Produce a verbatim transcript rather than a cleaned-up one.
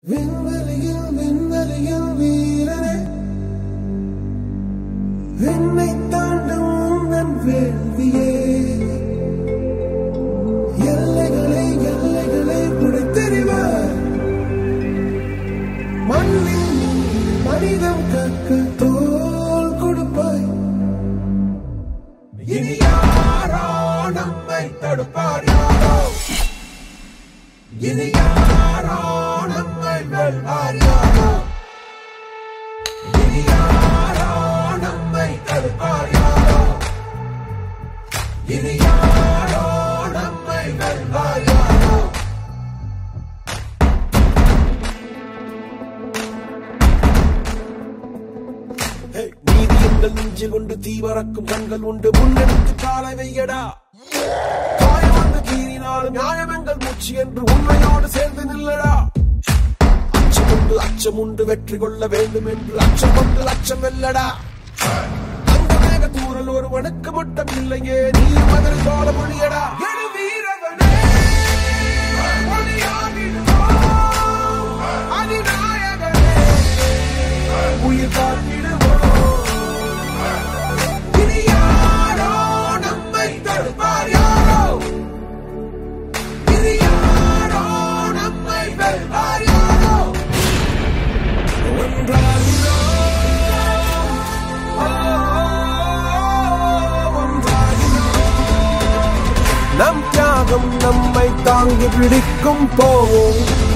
விண்வெளியில் விண்வெளியில் வீரனே, விண்ணை தாண்டும் நன் வேள்வியே, எல்லைகளை எல்லைகளை புடைத்தெறிவார். மண்ணின் மனிதம் கற்க தோல் கொடுப்பாய். இனி யாரோ நம்மை தடுப்பார் யாரோ, இனி யாரோ நம்மை வெல்வார் யாரோ, இனி யாரோ நம்மை தடுப்பார் யாரோ, இனி யாரோ நம்மை வெல்வார் யாரோ. நீதி எங்கள் நெஞ்சில் உண்டு, தீவரக்கும் கண்கள் உண்டு, முன்னெடுத்து காலை வையடா. காயம் வந்து கீறினாலும் நியாயம் எங்கள் மூச்சு என்று உண்மையோடு சேர்ந்து நில்லடா. அச்சம் உண்டு அச்சம் உண்டு, வெற்றி கொள்ள வேண்டும் என்று அச்சம் கொண்டு அச்சம் வெல்லடா. அந்த மேக தூரல் ஒரு வணக்க மட்டம் இல்லையே, நீ மதுரை தோழ மொழியடா. வீரவனே அதிநாயகனே, உயிர் காத்திடுவோம். இனி யாரோ நம்மை தடுப்பார் யாரோ, இனி யாரோ நம்மை வெல்வார் யாரோ. ஒன்றாகிறோம், ஒன்றாகிறோம். நம் தியாகம் நம்மை தாங்கி பிடிக்கும் போவோம்.